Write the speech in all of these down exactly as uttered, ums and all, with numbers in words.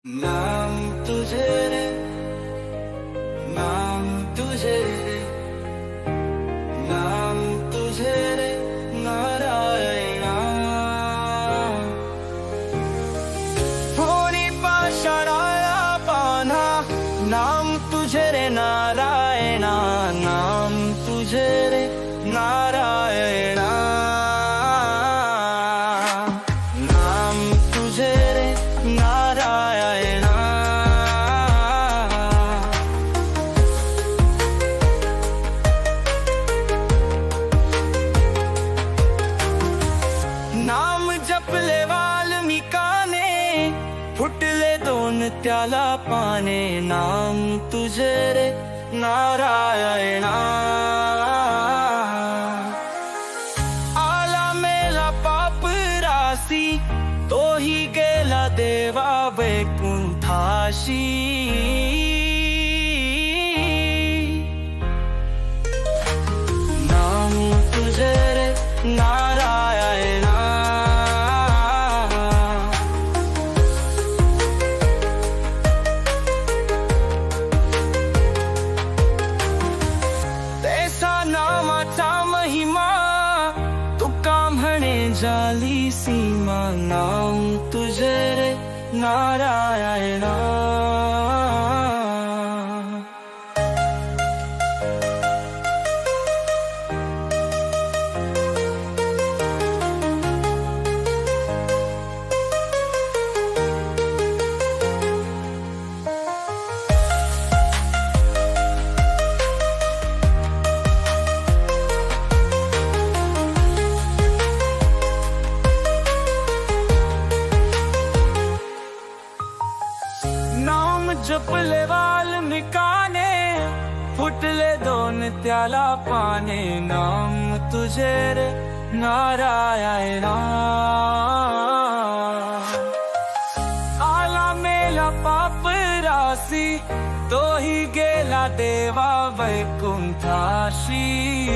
नाम तुझे रे, नाम तुझे रे, नाम तुझे रे नारायणा। होनी पाषाणाया पाना, नाम तुझे रे नारायणा, नाम तुझे रे नारायणा, नाम तुझे रे नारायणा। नाम जपले वाल्मिका ने, फुटले दोन त्याला पाने, नाम तुझे रे नारायणा। आला मेला पाप राशी, तो ही गेला देवा वैकुंठाशी। नाम तुझे रे नारायणा, तेसा नामाचा महिमा, तुका म्हणे झाली सीमा, नाम तुझे रे नारायणा। नाम जपले वाल्मिका ने, फुटले दोन त्याला पाने, नाम तुझे रे नारायणा। आला मेला पाप राशी, तो ही गेला देवा वैकुंठाशी।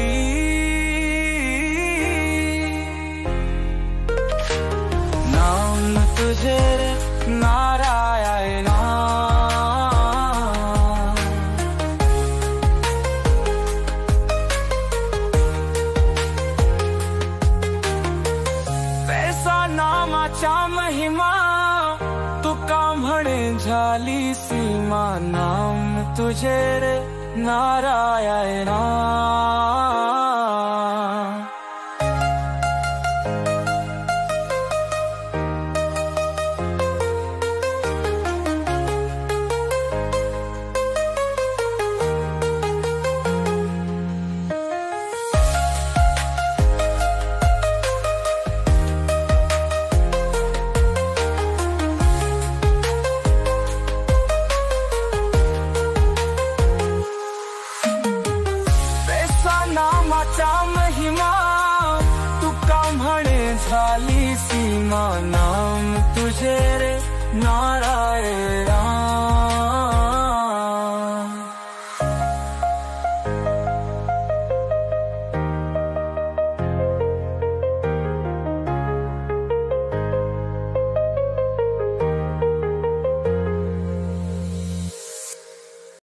नाम तुझे रे नारायणा, पैसा नामाचा महिमा, तुका म्हणे झाली सीमा, नाम तुझे रे नारायणा। नामाचा महिमा, तुका म्हणे झाली सीमा, नाम तुझे रे नारायणा।